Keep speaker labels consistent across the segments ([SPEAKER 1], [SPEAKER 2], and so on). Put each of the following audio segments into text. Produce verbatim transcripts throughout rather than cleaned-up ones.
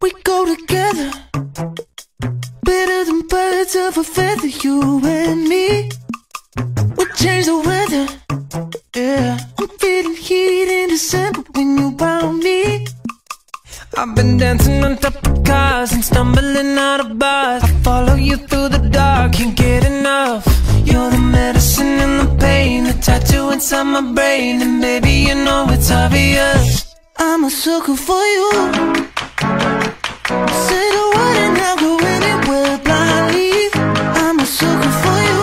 [SPEAKER 1] We go together, better than birds of a feather, you and me. We change the weather, yeah. I'm feeling heat in December when you found me. I've been dancing on top of cars and stumbling out of bars. I follow you through the dark, can't get enough. You're the medicine and the pain, the tattoo inside my brain. And baby, you know it's obvious, I'm a sucker for you. Say the word and I'll go anywhere blindly. I'm a sucker for you,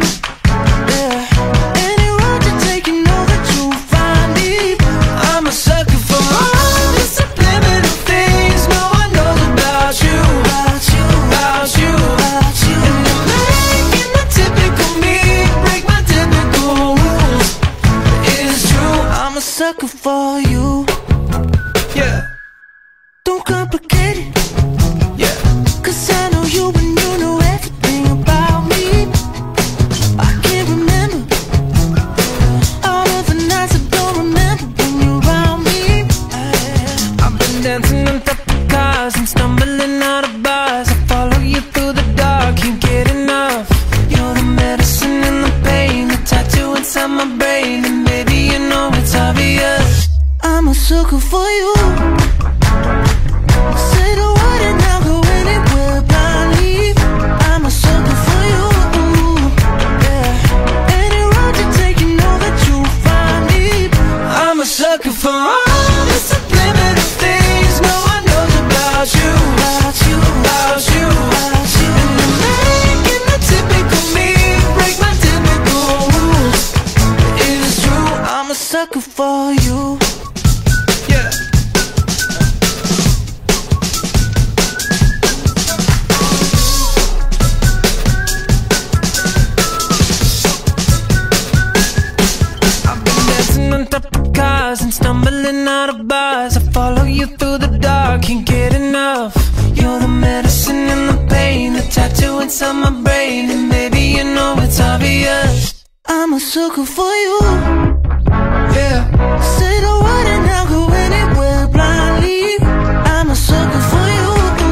[SPEAKER 1] yeah. Any road you take, you know that you'll find me. I'm a sucker for all the subliminal things no one knows about you, about you, about you, about you. And you're making the typical me break my typical rules. It's true, I'm a sucker for you, yeah. Don't complicate it, yeah. Cause I know you and you know everything about me. I can't remember all of the nights I don't remember when you're around me. I've been dancing on top of cars and stumbling out of bars. I follow you through the dark, can't get enough. You're the medicine and the pain, the tattoo inside my brain. And baby, you know it's obvious, I'm a sucker for you. Say the word and I'll go anywhere blindly. I'm a sucker for you, yeah. Any road you take, you know that you'll find me. I'm a sucker for all the subliminal things no one knows about you, about you, about you, about you. And you're making the typical me break my typical rules. It's true, I'm a sucker for you, yeah. On top of cars and stumbling out of bars. I follow you through the dark, can't get enough. You're the medicine and the pain, the tattoo inside my brain. And baby, you know it's obvious, I'm a sucker for you, yeah. Say the word and I'll go anywhere blindly. I'm a sucker for you,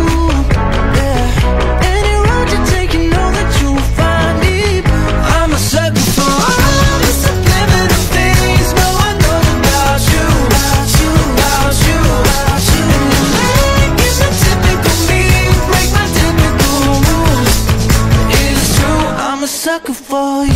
[SPEAKER 1] yeah. Any road you take, you know that you'll find me. I'm a sucker for all the subliminal things no one knows about you, about you, about you, about you. And you're making the typical me break my typical rules. It's true, I'm a sucker for you.